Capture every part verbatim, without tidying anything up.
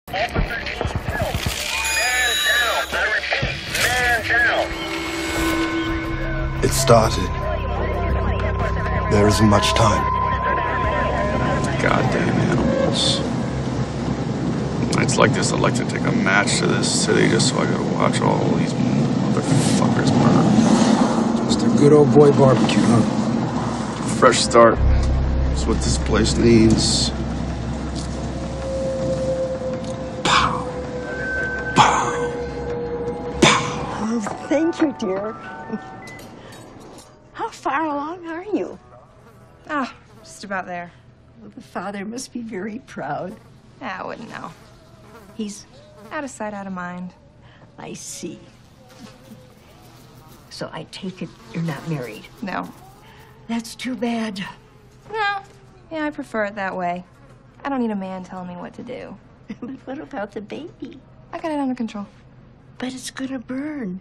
Officer needs help. Man down. I repeat, man down. It started. There isn't much time. Goddamn animals. Nights like this, I'd like to take a match to this city just so I could watch all these motherfuckers burn. Just a good old boy barbecue, huh? Fresh start. That's what this place needs. Pow. Pow. Oh, thank you, dear. How far along are you? Ah, just about there. Well, the father must be very proud. Yeah, I wouldn't know. He's out of sight, out of mind. I see. So I take it you're not married? No. That's too bad. No. Yeah, I prefer it that way. I don't need a man telling me what to do. But what about the baby? I got it under control. But it's gonna burn.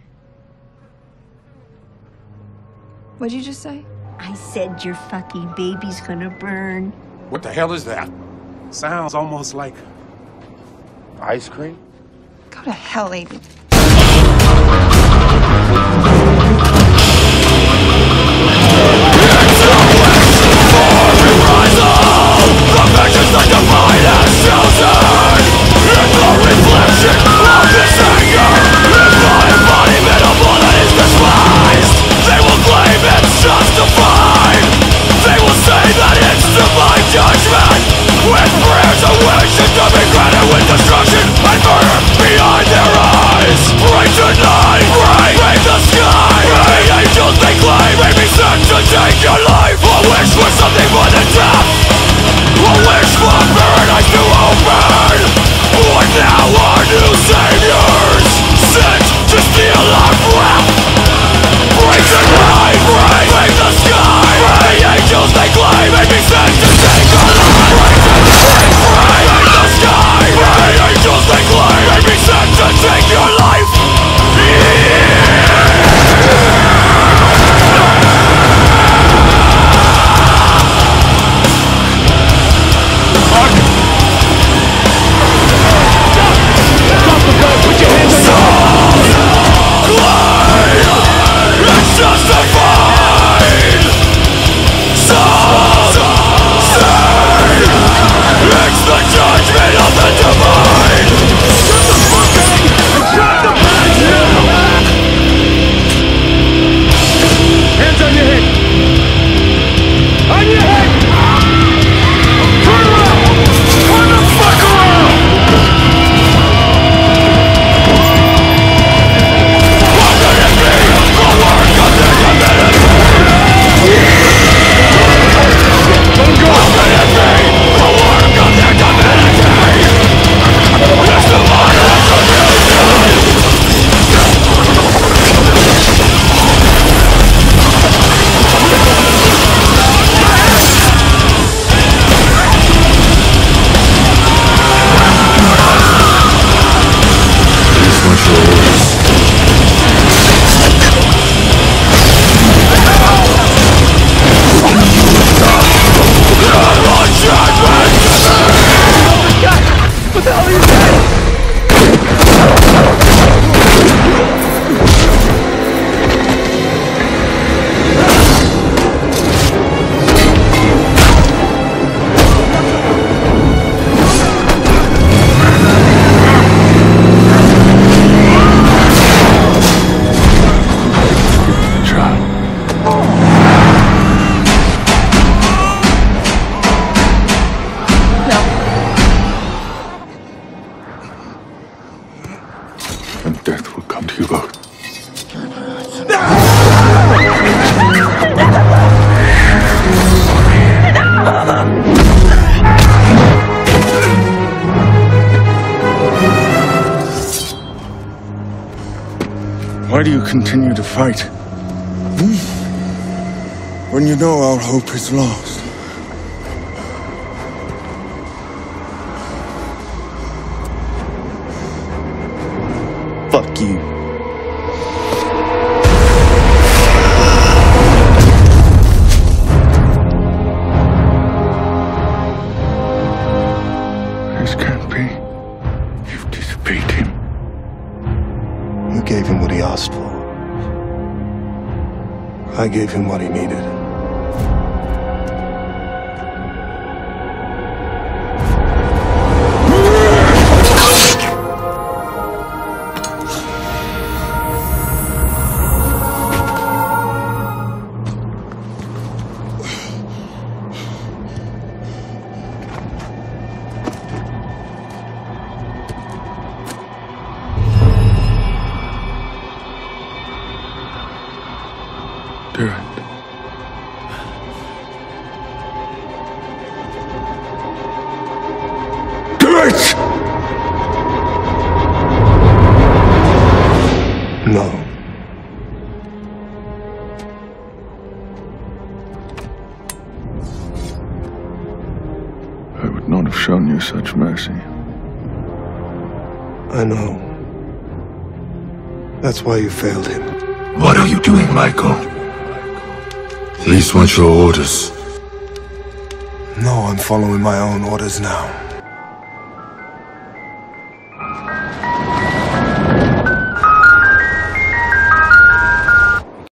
What'd you just say? I said your fucking baby's gonna burn. What the hell is that? Sounds almost like ice cream. Go to hell, Aiden. Take your life. I wish for something more than death. I wish for paradise to open. But now our new saviors sent to steal our breath. Break the night, break, break the sky. The angels they claim may be sent to take our life. Break the night, break, break the sky. The angels they claim may be sent to take your life. And death will come to you both. Why do you continue to fight? Hmm? When you know our hope is lost. Fuck you. This can't be. gave him what he asked for. I gave him what he needed. Derek. Derek! No. I would not have shown you such mercy. I know. That's why you failed him. What are you doing, Michael? These weren't your orders. No, I'm following my own orders now.